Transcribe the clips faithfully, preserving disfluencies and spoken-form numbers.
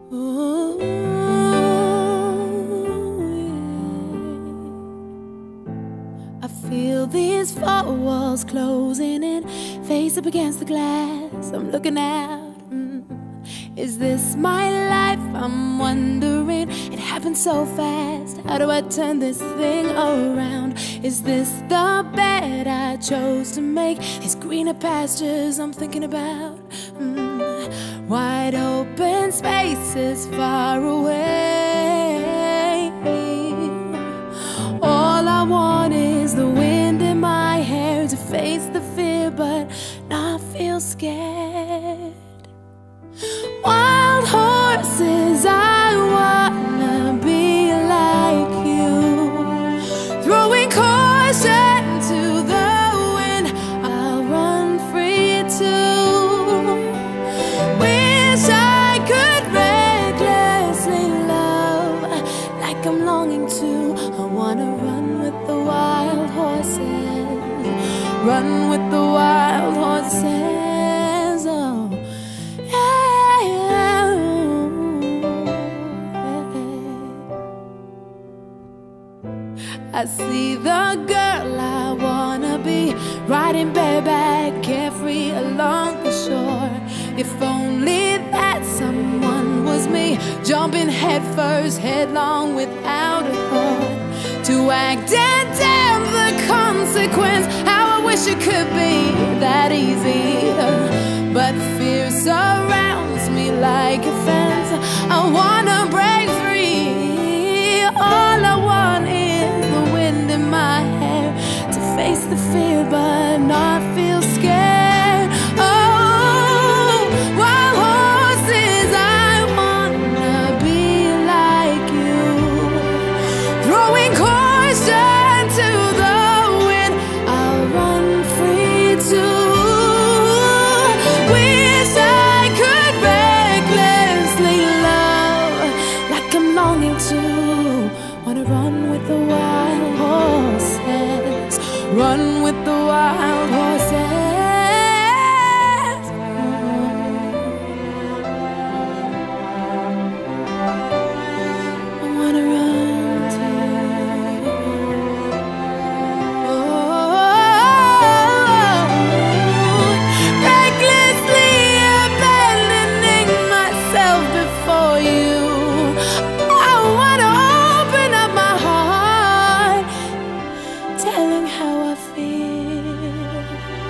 Ooh, yeah. I feel these four walls closing in, face up against the glass. I'm looking out. Mm. Is this my life? I'm wondering. It happened so fast. How do I turn this thing around? Is this the bed I chose to make? These greener pastures I'm thinking about. Mm. Wide open spaces far away. All I want is the wind in my hair to face the fear, but not feel scared. Wild horses, I wanna be like you, throwing caution to the wind. I'll run free too. Wish I could recklessly love like I'm longing to. I wanna run with the wild horses, run with the wild horses. Oh, yeah, yeah. I see the girl I wanna be, riding bareback, carefree along the shore. If only that someone was me, jumping headfirst, headlong without a thought, to act and damn the consequence. How I wish it could be that easy, but fear surrounds me like a fence. I wanna break free. All I want is the wind in my hair to face the fear but not feel scared. Oh, wild horses, I wanna be like you, throwing caution to the wind. I'll run free too. Wish I could recklessly love like I'm longing to. Wanna run with the wild horses, run with the wild horses. I wanna run too. Oh, recklessly abandoning myself before you. I wanna open up my heart, telling how I feel.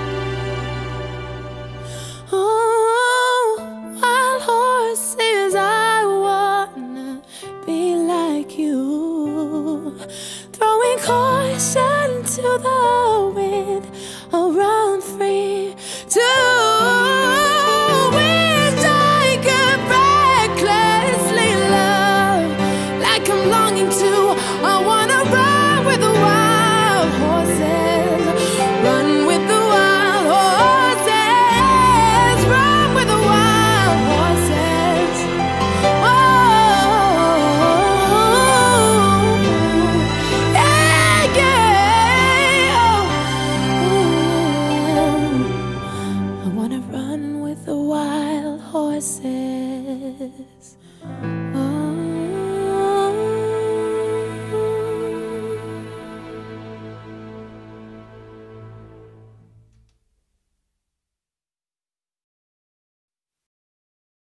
Oh, wild horses, I wanna be like you, throwing caution to the wind. I'll run free too. Wish I could recklessly love like I'm longing to. I wanna run with the wild horses, run with the wild horses, run with the wild horses. Oh, yeah, yeah. Oh, I wanna run with the wild horses.